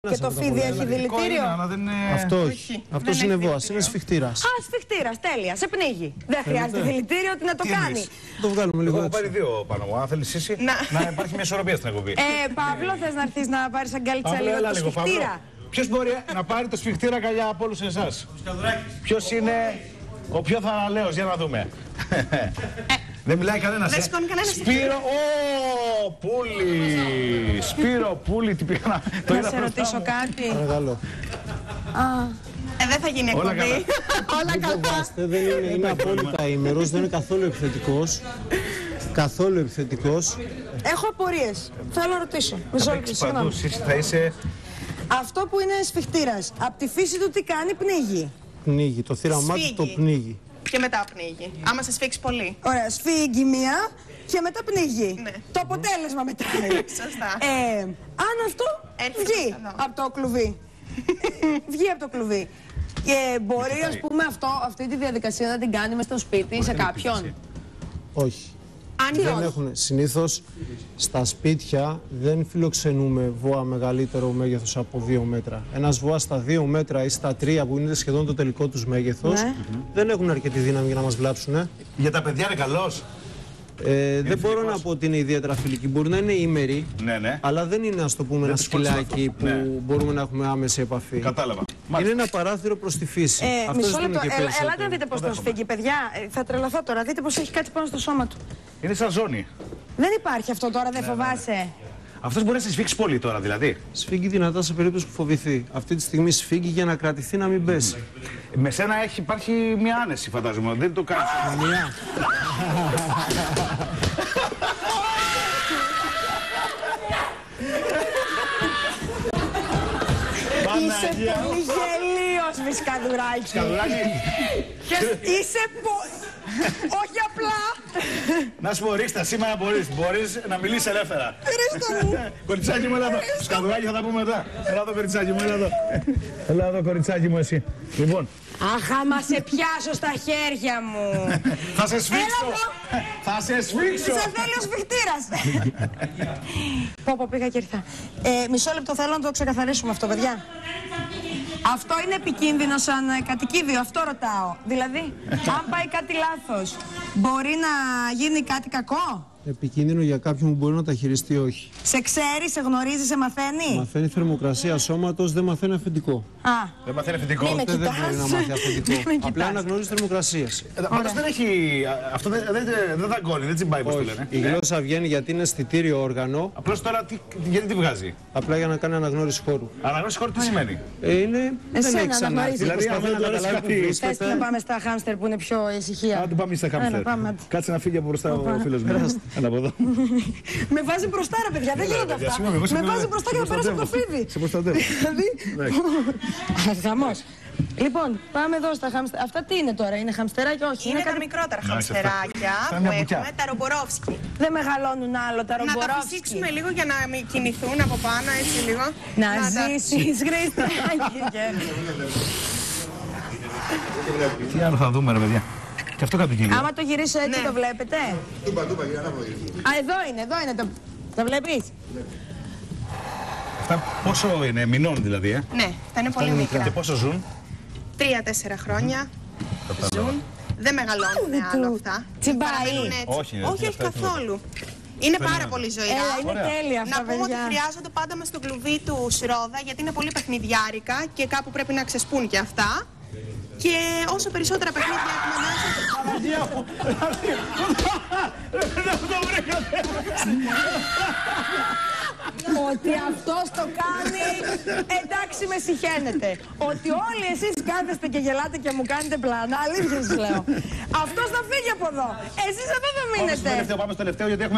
Και το φίδι έχει δηλητήριο. Αυτό όχι. Αυτό είναι βόας, είναι σφιχτήρας. Α, σφιχτήρας, τέλεια. Σε πνίγει. Δεν χρειάζεται δηλητήριο, τι να το κάνει. Το βγάλουμε λίγο. Έχω πάρει δύο πάνω μου. Αν θέλει εσύ να υπάρχει μια ισορροπία στην εκπομπή. Παύλο, θες να έρθεις να πάρεις αγκάλιτσα λίγο το σφιχτήρα? Ποιος μπορεί να πάρει το σφιχτήρα αγκαλιά από όλους εσάς? Ποιος είναι ο πιο θαραλέος, για να δούμε. Δεν μιλάει κανένας. Δεν σηκώνει κανένας. Σπύρο, Πούλη. Σπύρο, Πούλη, τι πήγα να το είδα. Να σε ρωτήσω κάτι. Παρακαλώ. Δεν θα γίνει εκπομπή. Όλα καλά. Είναι απόλυτα ημερός, δεν είναι καθόλου επιθετικός. Καθόλου επιθετικός. Έχω απορίες. Θέλω να ρωτήσω. Μισό λεπτό, συγγνώμη. Θα είσαι... Αυτό που είναι σφιχτήρας, από τη φύση του τι κάνει, πνίγει. Πνίγει. Το θύραμά του το πνίγει. Και μετά πνίγει. Άμα σε σφίξει πολύ. Ωραία, σφίγγει μία και μετά πνίγει. Ναι. Το αποτέλεσμα μετράει. Σωστά. Αν αυτό Έρθει βγει εδώ. από το κλουβί. Βγει από το κλουβί. Μπορεί, ας πούμε, αυτή τη διαδικασία να την κάνει μες στο σπίτι σε κάποιον. Όχι. Αν Δεν έχουν. Συνήθως στα σπίτια δεν φιλοξενούμε βόα μεγαλύτερο μέγεθος από 2 μέτρα. Ένας βόας στα 2 μέτρα ή στα 3 που είναι σχεδόν το τελικό τους μέγεθος, δεν έχουν αρκετή δύναμη για να μας βλάψουν. Για τα παιδιά είναι καλός. Δεν μπορώ να πω ότι είναι ιδιαίτερα φιλική. Μπορεί να είναι ήμερη, αλλά δεν είναι, ας το πούμε, ένα σκυλάκι που μπορούμε να έχουμε άμεση επαφή. Κατάλαβα. Είναι ένα παράθυρο προς τη φύση. Μισό λεπτό. Ελάτε να δείτε πώς τον σφίγγει, παιδιά. Θα τρελαθώ τώρα. Δείτε πως έχει κάτι πάνω στο σώμα του. Είναι σαν ζώνη. Δεν υπάρχει αυτό τώρα, δεν φοβάσαι. Αυτός μπορεί να σε σφίξει πολύ τώρα δηλαδή. Σφίγγει δυνατά σε περίπτωση που φοβηθεί. Αυτή τη στιγμή σφίγγει για να κρατηθεί να μην πέσει. Με σένα υπάρχει μια άνεση, φαντάζομαι. Δεν το κάνεις. Είσαι πολύ γελίος, Μισκαδουράκη. Σκαδουράκη. Είσαι όχι απλά. Να σου πω, ρίξτα σήμερα μπορείς να μιλήσεις ελεύθερα. Χρήστο μου. Κοριτσάκι μου, έλα εδώ. Σκαδουράκη θα τα πούμε μετά. Έλα εδώ, κοριτσάκι μου, έλα εδώ. Έλα εδώ, κοριτσάκι μου, εσύ. Λοιπόν. Αχ, άμα σε πιάσω στα χέρια μου. Θα σε σφίξω. Θα σε σφίξω. Σε θέλει ο σφιχτήρας. Πω, πήγα και ήρθα. Μισό λεπτό, θέλω να το ξεκαθαρίσουμε αυτό, παιδιά. Αυτό είναι επικίνδυνο σαν κατοικίδιο, αυτό ρωτάω. Δηλαδή, αν πάει κάτι λάθος, μπορεί να γίνει κάτι κακό? Επικίνδυνο για κάποιον που μπορεί να τα χειριστεί, όχι. Σε ξέρει, σε γνωρίζει, σε μαθαίνει? Μαθαίνει θερμοκρασία σώματος, δεν μαθαίνει αφεντικό. Δεν μαθαίνει αφεντικό. Μη με Δεν μπορεί να μάθει κοιτάς. αφεντικό. Απλά αναγνωρίζει θερμοκρασίας. Πάντως δεν έχει. Αυτό δεν δαγκώνει, δεν τσιμπάει, πώς το λένε. Η γλώσσα βγαίνει γιατί είναι αισθητήριο όργανο, Απλώς τώρα γιατί τη βγάζει. απλά για να κάνει αναγνώριση χώρου. Αναγνώριση χώρου τι σημαίνει. Δεν Εσένα έχει ξανάρθει. αναγνωρίζει. Δηλαδή, Προσπαθεί άμα να δεν του αρέσει καταλάβει που κάτι, Θες βρίσκεται. να πάμε στα χάμστερ που είναι πιο ησυχία? Άντε πάμε στα χάμστερ. Έλα, πάμε. Κάτσε να φύγει από μπροστά ο φίλος μου. Έλα από εδώ. Με βάζει μπροστά, ρε παιδιά, δεν γίνονται αυτά. Με βάζει μπροστά και θα πέρασε από το φίδι. Σε προστατεύω. Χαμός. Λοιπόν, πάμε εδώ στα χάμστερ. Αυτά τι είναι τώρα, είναι χαμστεράκια? Όχι, Είναι τα κάτι... μικρότερα χαμστεράκια Σαν που μια μπουκιά. έχουμε, τα ρομπορόφσκι. Δεν μεγαλώνουν άλλο τα Να τα ρομπορόφσκι. φυσήξουμε λίγο για να μην κινηθούν από πάνω, έτσι λίγο. Να τα- ζήσεις, Χριστάκη. Τι άλλο θα δούμε, ρε παιδιά. Και αυτό κάτω γύρω. Άμα το γυρίσω έτσι, Ναι. το βλέπετε? Εδώ είναι το... Το βλέπεις? Αυτά πόσο είναι, μηνών δηλαδή, Ναι, θα είναι πολύ μικρά. Και πόσο ζουν. 3-4 χρόνια ζουν. Δεν μεγαλώνουν άλλο αυτά. Τσιμπάει. Παραμένουν έτσι. Όχι, όχι, αυτά είναι καθόλου. Είναι πάρα πολύ ζωηρά. Έλα, είναι Ωραία. τέλεια αυτά, Να πούμε ότι παιδιά. χρειάζονται πάντα μες στο κλουβί του ρόδα, γιατί είναι πολύ παιχνιδιάρικα και κάπου πρέπει να ξεσπούν και αυτά. Και όσο περισσότερα παιχνίδια έχουμε μέσα, Ότι αυτός το κάνει, εντάξει με συχαίνετε. Ότι όλοι εσείς κάθεστε και γελάτε και μου κάνετε πλάνα, αλήθεια σας λέω. Αυτός θα φύγει από εδώ. Εσείς εδώ θα μείνετε. Πάμε στο τελευταίο γιατί έχουμε